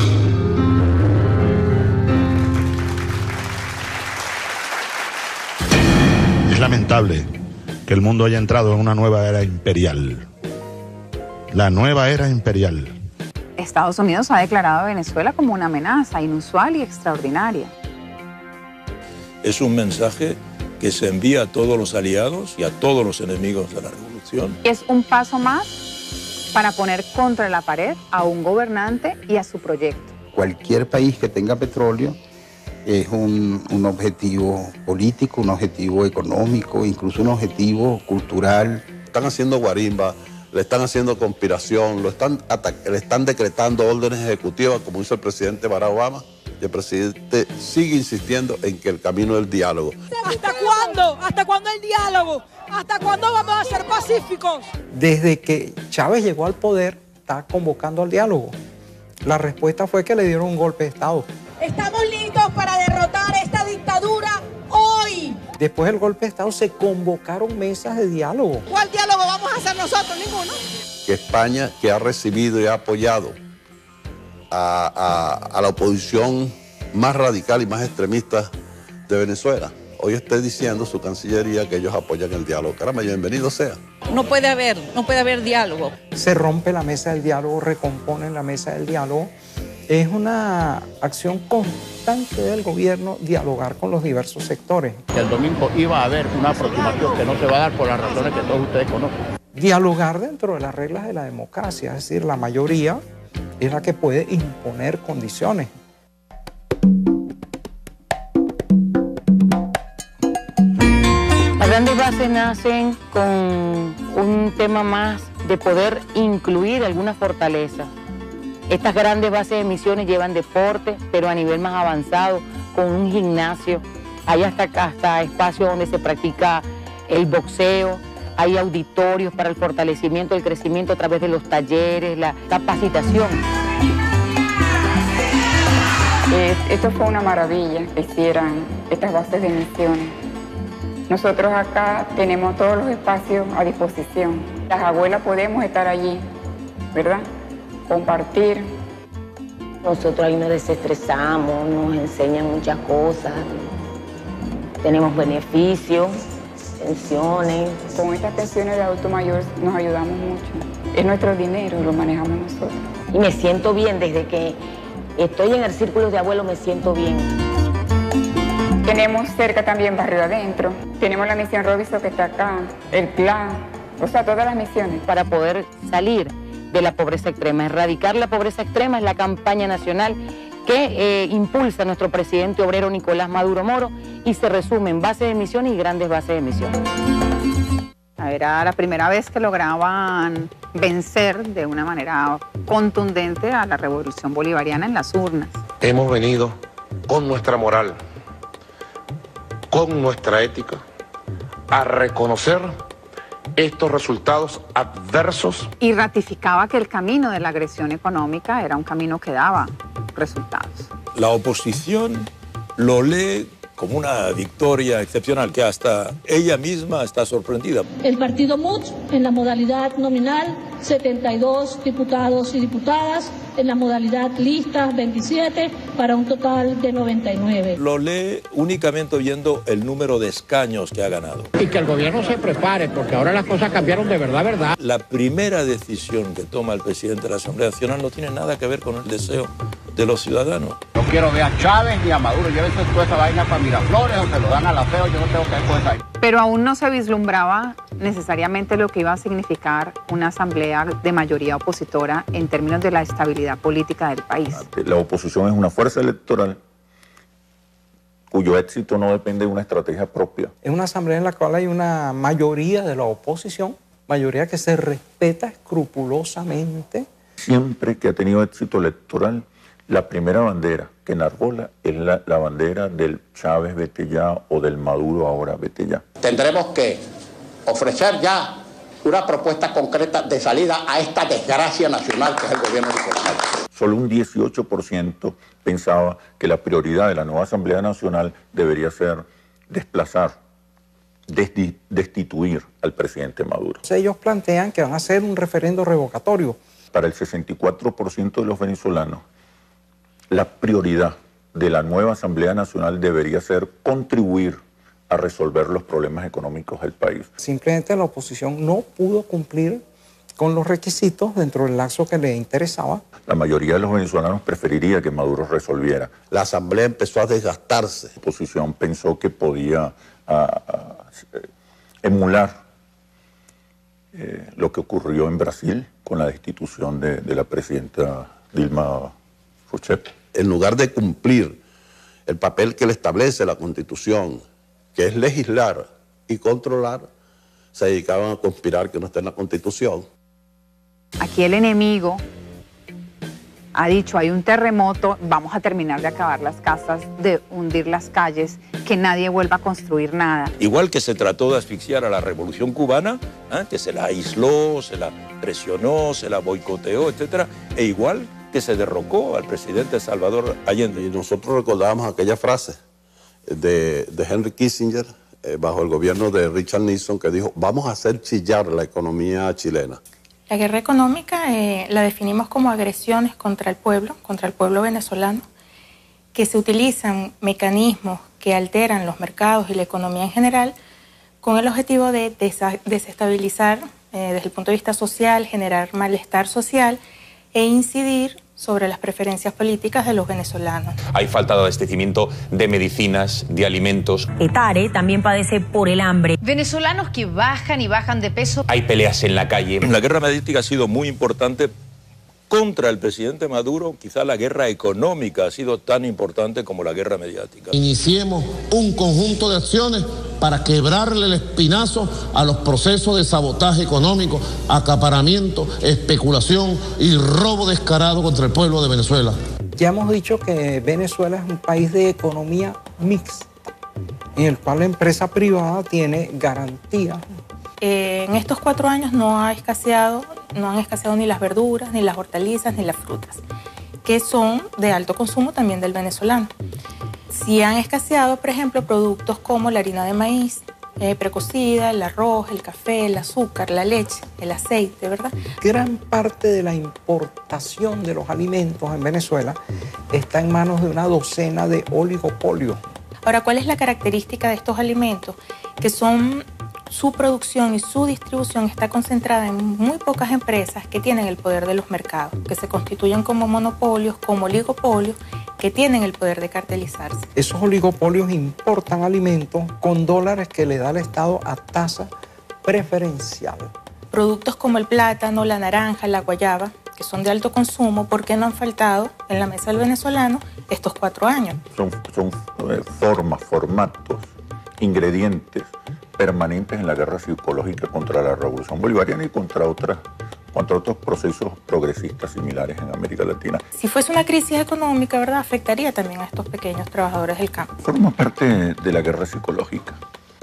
Es lamentable que el mundo haya entrado en una nueva era imperial. La nueva era imperial. Estados Unidos ha declarado a Venezuela como una amenaza inusual y extraordinaria. Es un mensaje que se envía a todos los aliados y a todos los enemigos de la revolución. Es un paso más para poner contra la pared a un gobernante y a su proyecto. Cualquier país que tenga petróleo es un objetivo político, un objetivo económico, incluso un objetivo cultural. Están haciendo guarimba, le están haciendo conspiración, le están decretando órdenes ejecutivas, como hizo el presidente Barack Obama. Y el presidente sigue insistiendo en que el camino es el diálogo. ¿Hasta cuándo? ¿Hasta cuándo el diálogo? ¿Hasta cuándo vamos a ser pacíficos? Desde que Chávez llegó al poder, está convocando al diálogo. La respuesta fue que le dieron un golpe de Estado. Estamos listos para derrotar esta dictadura hoy. Después del golpe de Estado se convocaron mesas de diálogo. ¿Cuál diálogo vamos a hacer nosotros? Ninguno. Que España, que ha recibido y ha apoyado a la oposición más radical y más extremista de Venezuela, hoy está diciendo su Cancillería que ellos apoyan el diálogo. Caramba, bienvenido sea. No puede haber diálogo. Se rompe la mesa del diálogo, recomponen la mesa del diálogo. Es una acción constante del gobierno dialogar con los diversos sectores. El domingo iba a haber una aproximación que no se va a dar por las razones que todos ustedes conocen. Dialogar dentro de las reglas de la democracia, es decir, la mayoría es la que puede imponer condiciones. Las grandes bases nacen con un tema más de poder incluir algunas fortalezas. Estas grandes bases de misiones llevan deporte, pero a nivel más avanzado, con un gimnasio. Hay hasta espacios donde se practica el boxeo, hay auditorios para el fortalecimiento, el crecimiento a través de los talleres, la capacitación. Esto fue una maravilla que hicieran estas bases de misiones. Nosotros acá tenemos todos los espacios a disposición. Las abuelas podemos estar allí, ¿verdad? Compartir. Nosotros ahí nos desestresamos, nos enseñan muchas cosas, tenemos beneficios, pensiones. Con estas pensiones de adulto mayor nos ayudamos mucho. Es nuestro dinero, lo manejamos nosotros. Y me siento bien, desde que estoy en el círculo de abuelos me siento bien. Tenemos cerca también Barrio Adentro, tenemos la misión Robinson que está acá, el plan, o sea, todas las misiones. Para poder salir de la pobreza extrema, erradicar la pobreza extrema es la campaña nacional que impulsa nuestro presidente obrero Nicolás Maduro Moro y se resume en bases de misiones y grandes bases de misiones. Era la primera vez que lograban vencer de una manera contundente a la revolución bolivariana en las urnas. Hemos venido con nuestra moral, con nuestra ética, a reconocer estos resultados adversos. Y ratificaba que el camino de la agresión económica era un camino que daba resultados. La oposición lo lee como una victoria excepcional, que hasta ella misma está sorprendida. El partido MUT, en la modalidad nominal, 72 diputados y diputadas, en la modalidad listas, 27, para un total de 99. Lo lee únicamente viendo el número de escaños que ha ganado. Y que el gobierno se prepare, porque ahora las cosas cambiaron de verdad, ¿verdad? La primera decisión que toma el presidente de la Asamblea Nacional no tiene nada que ver con el deseo de los ciudadanos. No quiero ver a Chávez ni a Maduro. Llévense toda esa vaina para Miraflores o se lo dan a la feo. Yo no tengo que ver con esa vaina. Pero aún no se vislumbraba necesariamente lo que iba a significar una asamblea de mayoría opositora en términos de la estabilidad política del país. La oposición es una fuerza electoral cuyo éxito no depende de una estrategia propia. Es una asamblea en la cual hay una mayoría de la oposición, mayoría que se respeta escrupulosamente. Siempre que ha tenido éxito electoral, la primera bandera que enarbola es la bandera del Chávez vete ya o del Maduro ahora vete ya. Tendremos que ofrecer ya una propuesta concreta de salida a esta desgracia nacional que es el gobierno de Nicolás Maduro. Solo un 18% pensaba que la prioridad de la nueva Asamblea Nacional debería ser desplazar, destituir al presidente Maduro. Ellos plantean que van a hacer un referendo revocatorio. Para el 64% de los venezolanos, la prioridad de la nueva Asamblea Nacional debería ser contribuir a resolver los problemas económicos del país. Simplemente la oposición no pudo cumplir con los requisitos dentro del lapso que le interesaba. La mayoría de los venezolanos preferiría que Maduro resolviera. La asamblea empezó a desgastarse. La oposición pensó que podía emular lo que ocurrió en Brasil con la destitución de la presidenta Dilma Rousseff. En lugar de cumplir el papel que le establece la Constitución, que es legislar y controlar, se dedicaban a conspirar que no está en la Constitución. Aquí el enemigo ha dicho, hay un terremoto, vamos a terminar de acabar las casas, de hundir las calles, que nadie vuelva a construir nada. Igual que se trató de asfixiar a la Revolución Cubana, que se la aisló, se la presionó, se la boicoteó, etc. E igual que se derrocó al presidente Salvador Allende. Y nosotros recordábamos aquella frase de Henry Kissinger bajo el gobierno de Richard Nixon, que dijo, vamos a hacer chillar la economía chilena. La guerra económica la definimos como agresiones contra el pueblo venezolano, que se utilizan mecanismos que alteran los mercados y la economía en general con el objetivo de desestabilizar desde el punto de vista social, generar malestar social e incidir sobre las preferencias políticas de los venezolanos. Hay falta de abastecimiento de medicinas, de alimentos. Etare también padece por el hambre. Venezolanos que bajan y bajan de peso. Hay peleas en la calle. La guerra mediática ha sido muy importante contra el presidente Maduro. Quizá la guerra económica ha sido tan importante como la guerra mediática. Iniciemos un conjunto de acciones para quebrarle el espinazo a los procesos de sabotaje económico, acaparamiento, especulación y robo descarado contra el pueblo de Venezuela. Ya hemos dicho que Venezuela es un país de economía mixta, en el cual la empresa privada tiene garantía. En estos 4 años no han escaseado ni las verduras, ni las hortalizas, ni las frutas, que son de alto consumo también del venezolano. Sí han escaseado, por ejemplo, productos como la harina de maíz precocida, el arroz, el café, el azúcar, la leche, el aceite, ¿verdad? Gran parte de la importación de los alimentos en Venezuela está en manos de una docena de oligopolios. Ahora, ¿cuál es la característica de estos alimentos? Que su producción y su distribución está concentrada en muy pocas empresas que tienen el poder de los mercados, que se constituyen como monopolios, como oligopolios, que tienen el poder de cartelizarse. Esos oligopolios importan alimentos con dólares que le da el Estado a tasa preferencial. Productos como el plátano, la naranja, la guayaba, que son de alto consumo, ¿por qué no han faltado en la mesa del venezolano estos 4 años? Son formatos, ingredientes permanentes en la guerra psicológica contra la revolución bolivariana y contra otros procesos progresistas similares en América Latina. Si fuese una crisis económica, ¿verdad?, afectaría también a estos pequeños trabajadores del campo. Forma parte de la guerra psicológica.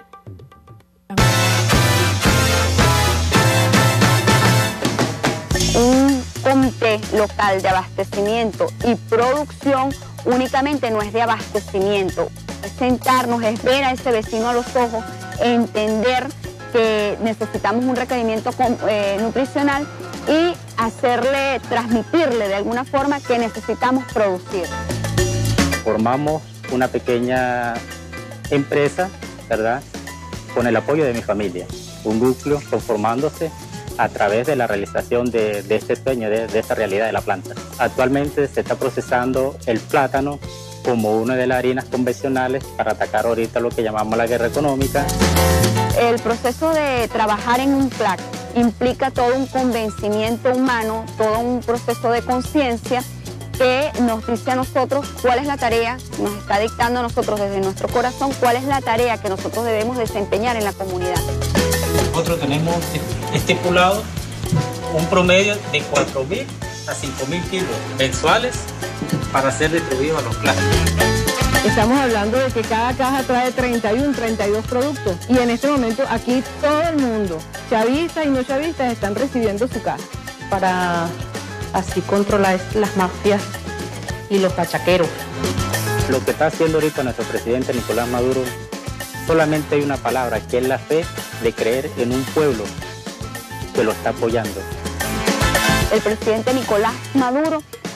Un comité local de abastecimiento y producción únicamente no es de abastecimiento. Es sentarnos, es ver a ese vecino a los ojos, entender que necesitamos un requerimiento nutricional y transmitirle de alguna forma que necesitamos producir. Formamos una pequeña empresa, ¿verdad?, con el apoyo de mi familia, un núcleo conformándose a través de la realización de este sueño, de esta realidad de la planta. Actualmente se está procesando el plátano como una de las harinas convencionales para atacar ahorita lo que llamamos la guerra económica. El proceso de trabajar en un PLAC implica todo un convencimiento humano, todo un proceso de conciencia que nos dice a nosotros cuál es la tarea, nos está dictando a nosotros desde nuestro corazón cuál es la tarea que nosotros debemos desempeñar en la comunidad. Nosotros tenemos estipulado un promedio de 4.000 a 5.000 kilos mensuales para ser distribuidos a los plazos. Estamos hablando de que cada caja trae 32 productos y en este momento aquí todo el mundo, chavistas y no chavistas, están recibiendo su caja. Para así controlar las mafias y los pachaqueros. Lo que está haciendo ahorita nuestro presidente Nicolás Maduro, solamente hay una palabra, que es la fe de creer en un pueblo que lo está apoyando. El presidente Nicolás Maduro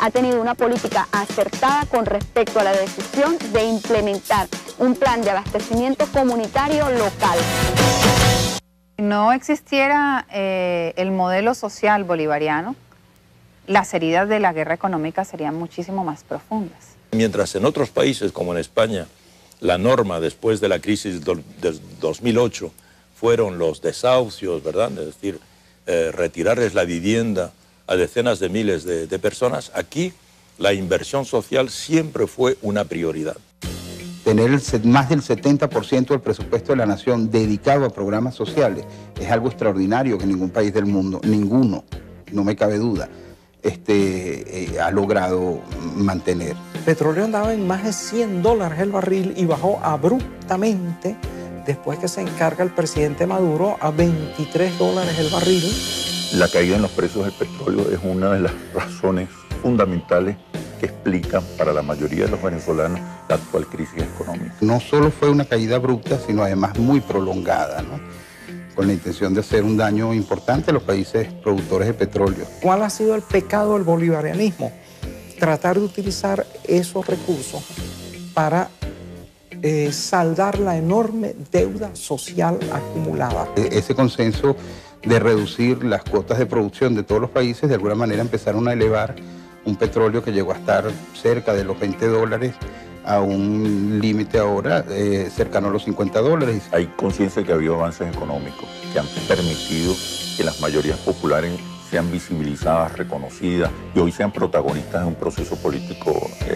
ha tenido una política acertada con respecto a la decisión de implementar un plan de abastecimiento comunitario local. Si no existiera el modelo social bolivariano, las heridas de la guerra económica serían muchísimo más profundas. Mientras en otros países, como en España, la norma después de la crisis del 2008 fueron los desahucios, ¿verdad? Es decir, retirarles la vivienda a decenas de miles de personas, aquí la inversión social siempre fue una prioridad. Tener más del 70% del presupuesto de la nación dedicado a programas sociales es algo extraordinario que ningún país del mundo, ninguno, no me cabe duda, ha logrado mantener. El petróleo andaba en más de $100 el barril y bajó abruptamente después que se encarga el presidente Maduro a $23 el barril. La caída en los precios del petróleo es una de las razones fundamentales que explican para la mayoría de los venezolanos la actual crisis económica. No solo fue una caída abrupta, sino además muy prolongada, ¿no? Con la intención de hacer un daño importante a los países productores de petróleo. ¿Cuál ha sido el pecado del bolivarianismo? Tratar de utilizar esos recursos para saldar la enorme deuda social acumulada. Ese consenso de reducir las cuotas de producción de todos los países, de alguna manera empezaron a elevar un petróleo que llegó a estar cerca de los $20 a un límite ahora cercano a los $50. Hay conciencia de que ha habido avances económicos que han permitido que las mayorías populares sean visibilizadas, reconocidas y hoy sean protagonistas de un proceso político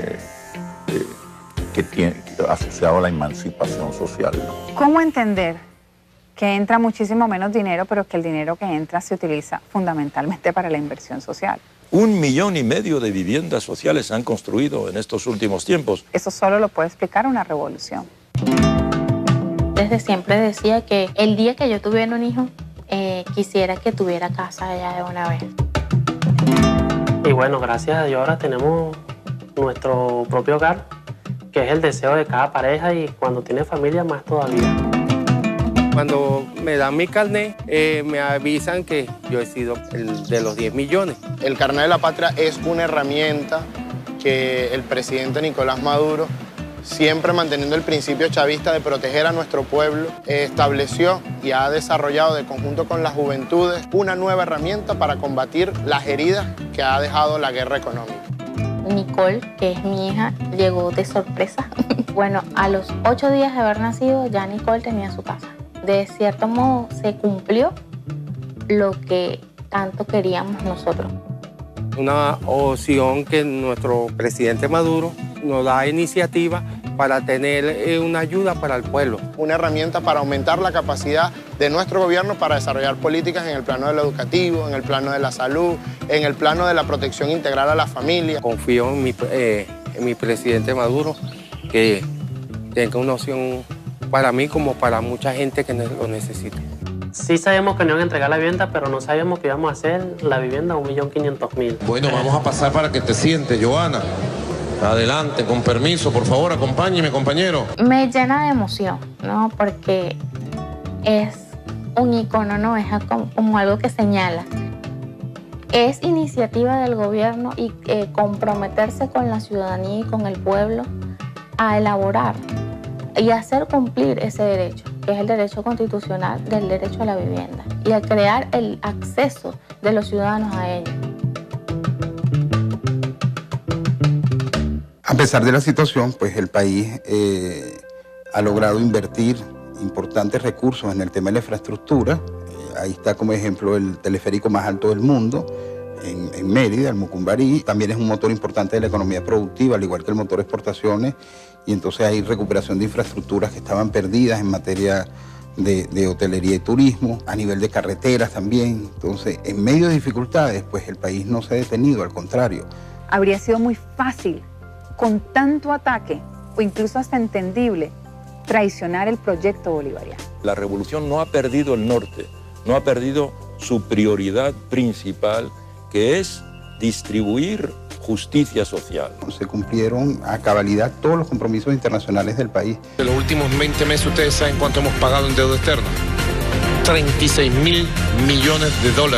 que tiene asociado a la emancipación social, ¿no? ¿Cómo entender que entra muchísimo menos dinero, pero que el dinero que entra se utiliza fundamentalmente para la inversión social? 1,5 millones de viviendas sociales se han construido en estos últimos tiempos. Eso solo lo puede explicar una revolución. Desde siempre decía que el día que yo tuviera un hijo, quisiera que tuviera casa ya de una vez. Y bueno, gracias a Dios ahora tenemos nuestro propio hogar, que es el deseo de cada pareja y cuando tiene familia más todavía. Cuando me dan mi carnet, me avisan que yo he sido el de los 10 millones. El carnet de la patria es una herramienta que el presidente Nicolás Maduro, siempre manteniendo el principio chavista de proteger a nuestro pueblo, estableció y ha desarrollado de conjunto con las juventudes una nueva herramienta para combatir las heridas que ha dejado la guerra económica. Nicole, que es mi hija, llegó de sorpresa. Bueno, a los 8 días de haber nacido, ya Nicole tenía su casa. De cierto modo, se cumplió lo que tanto queríamos nosotros. Una opción que nuestro presidente Maduro nos da iniciativa para tener una ayuda para el pueblo. Una herramienta para aumentar la capacidad de nuestro gobierno para desarrollar políticas en el plano de lo educativo, en el plano de la salud, en el plano de la protección integral a la familia. Confío en mi presidente Maduro, que tenga una opción para mí como para mucha gente que lo necesita. Sí sabemos que no iban a entregar la vivienda, pero no sabíamos que íbamos a hacer la vivienda a 1.500.000. Bueno, vamos a pasar para que te sientes, Joana. Adelante, con permiso, por favor, acompáñeme, compañero. Me llena de emoción, ¿no? Porque es un icono, ¿no? Es como algo que señala. Es iniciativa del gobierno y comprometerse con la ciudadanía y con el pueblo a elaborar y hacer cumplir ese derecho, que es el derecho constitucional del derecho a la vivienda, y a crear el acceso de los ciudadanos a ello. A pesar de la situación, pues el país ha logrado invertir importantes recursos en el tema de la infraestructura. Ahí está como ejemplo el teleférico más alto del mundo, en Mérida, el Mucumbarí. También es un motor importante de la economía productiva, al igual que el motor de exportaciones. Y entonces hay recuperación de infraestructuras que estaban perdidas en materia de hotelería y turismo, a nivel de carreteras también. Entonces, en medio de dificultades, pues el país no se ha detenido, al contrario. Habría sido muy fácil, con tanto ataque, o incluso hasta entendible, traicionar el proyecto bolivariano. La revolución no ha perdido el norte, no ha perdido su prioridad principal, que es distribuir justicia social. Se cumplieron a cabalidad todos los compromisos internacionales del país. En los últimos 20 meses, ¿ustedes saben cuánto hemos pagado en deuda externa? $36.000 millones.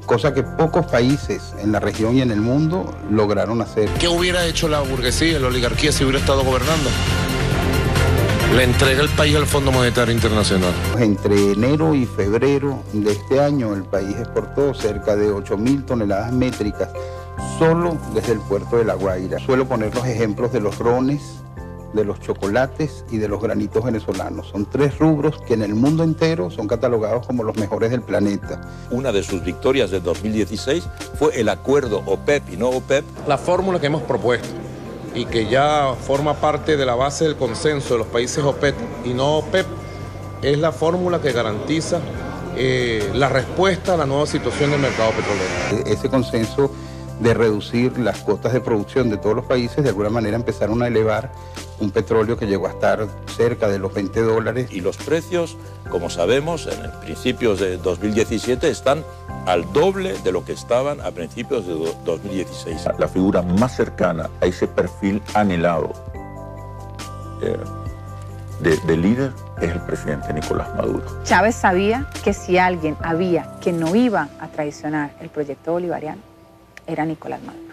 cosa que pocos países en la región y en el mundo lograron hacer. ¿Qué hubiera hecho la burguesía, la oligarquía si hubiera estado gobernando? Le entrega el país al Fondo Monetario Internacional. Entre enero y febrero de este año el país exportó cerca de 8.000 toneladas métricas solo desde el puerto de La Guaira. Suelo poner los ejemplos de los rones, de los chocolates y de los granitos venezolanos. Son 3 rubros que en el mundo entero son catalogados como los mejores del planeta. Una de sus victorias de 2016 fue el acuerdo OPEP y no OPEP. La fórmula que hemos propuesto y que ya forma parte de la base del consenso de los países OPEP y no OPEP es la fórmula que garantiza la respuesta a la nueva situación del mercado petrolero. Ese consenso de reducir las cuotas de producción de todos los países, de alguna manera empezaron a elevar un petróleo que llegó a estar cerca de los $20. Y los precios, como sabemos, en principios de 2017 están al doble de lo que estaban a principios de 2016. La figura más cercana a ese perfil anhelado de líder es el presidente Nicolás Maduro. Chávez sabía que si alguien había que no iba a traicionar el proyecto bolivariano, era Nicolás Maduro.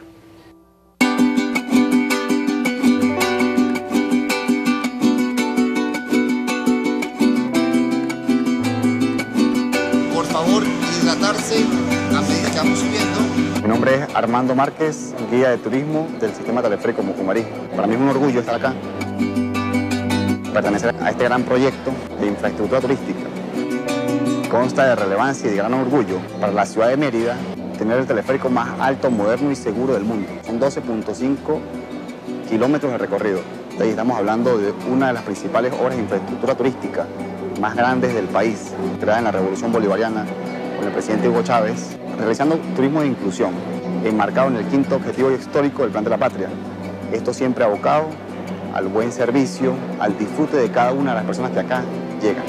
Por favor, hidratarse a medida que vamos subiendo. Mi nombre es Armando Márquez, guía de turismo del sistema teleférico Mucumarí. Para mí es un orgullo estar acá, pertenecer a este gran proyecto de infraestructura turística. Consta de relevancia y de gran orgullo para la ciudad de Mérida tener el teleférico más alto, moderno y seguro del mundo. Son 12.5 kilómetros de recorrido. Ahí estamos hablando de una de las principales obras de infraestructura turística más grandes del país, creada en la Revolución Bolivariana con el presidente Hugo Chávez, realizando turismo de inclusión, enmarcado en el 5º objetivo histórico del Plan de la Patria. Esto siempre abocado al buen servicio, al disfrute de cada una de las personas que acá llegan.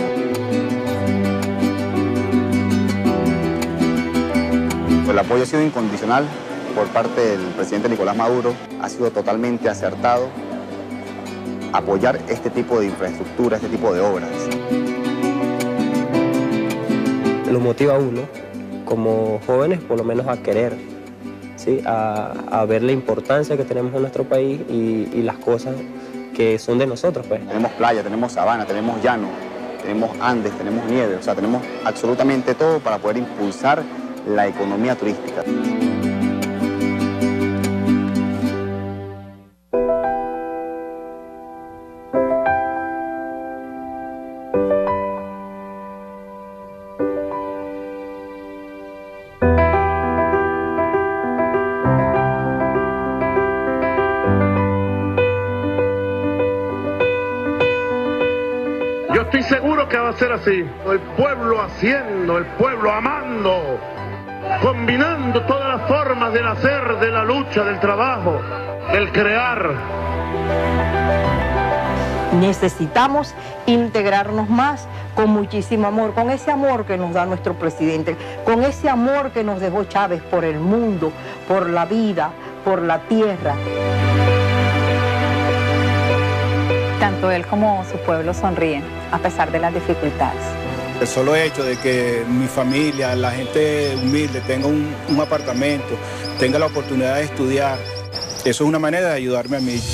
El apoyo ha sido incondicional por parte del presidente Nicolás Maduro, ha sido totalmente acertado apoyar este tipo de infraestructura, este tipo de obras. Lo motiva a uno, como jóvenes, por lo menos a querer, ¿sí? a ver la importancia que tenemos en nuestro país y las cosas que son de nosotros, pues. Tenemos playa, tenemos sabana, tenemos llano, tenemos Andes, tenemos nieve, o sea, tenemos absolutamente todo para poder impulsar la economía turística. Yo estoy seguro que va a ser así. El pueblo haciendo, el pueblo amando, combinando todas las formas del hacer, de la lucha, del trabajo, del crear. Necesitamos integrarnos más con muchísimo amor, con ese amor que nos da nuestro presidente, con ese amor que nos dejó Chávez por el mundo, por la vida, por la tierra. Tanto él como su pueblo sonríen a pesar de las dificultades. El solo hecho de que mi familia, la gente humilde, tenga un apartamento, tenga la oportunidad de estudiar, eso es una manera de ayudarme a mí.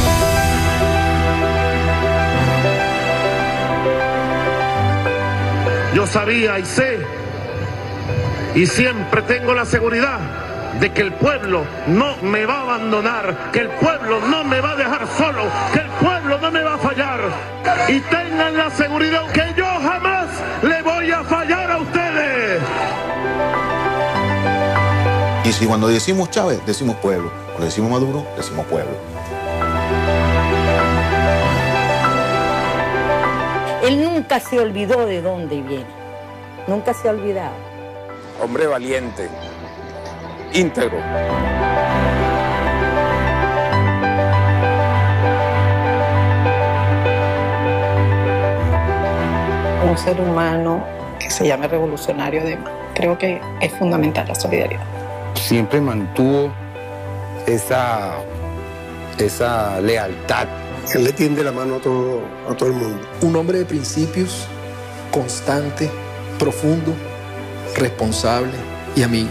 Yo sabía y sé, y siempre tengo la seguridad de que el pueblo no me va a abandonar, que el pueblo no me va a dejar solo, que el pueblo no me va a fallar. Y tengan la seguridad que yo jamás le voy a fallar a ustedes. Y si cuando decimos Chávez, decimos pueblo. Cuando decimos Maduro, decimos pueblo. Él nunca se olvidó de dónde viene, nunca se ha olvidado. Hombre valiente, íntegro. Un ser humano que se llame revolucionario, además. Creo que es fundamental la solidaridad. Siempre mantuvo esa lealtad. Él le tiende la mano a todo el mundo. Un hombre de principios, constante, profundo, responsable, y amigo.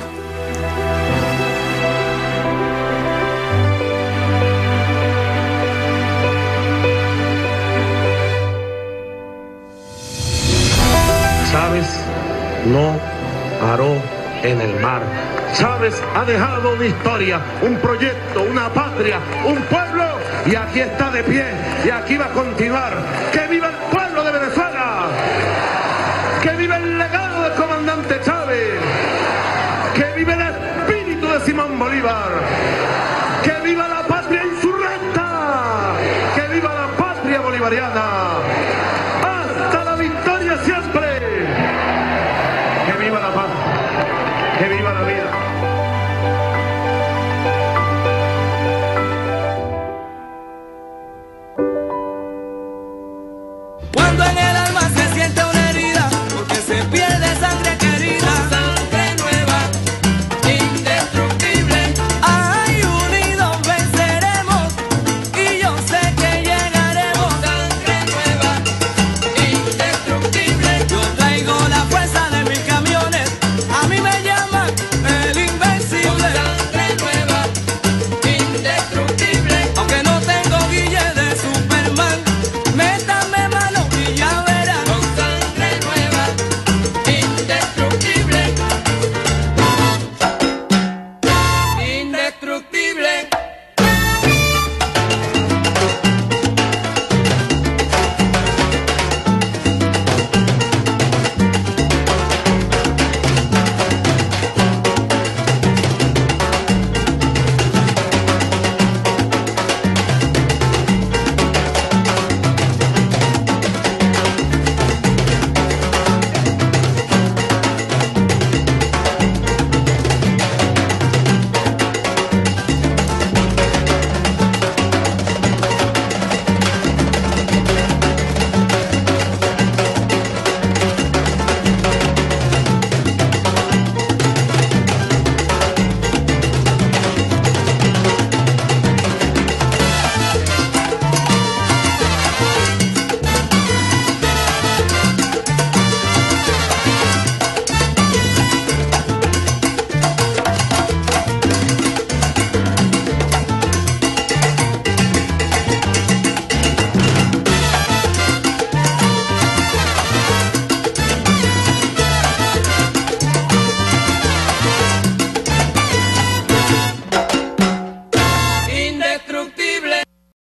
Chávez no paró en el mar. Chávez ha dejado una historia, un proyecto, una patria, un pueblo, y aquí está de pie, y aquí va a continuar. ¡Que viva el pueblo de Venezuela! ¡Que viva el legado del comandante Chávez! ¡Que viva el espíritu de Simón Bolívar! ¡Que viva la patria insurrecta! ¡Que viva la patria bolivariana! ¡Hasta la victoria siempre! ¡Que viva la paz! ¡Que viva la vida! Cuando en el alma se siente una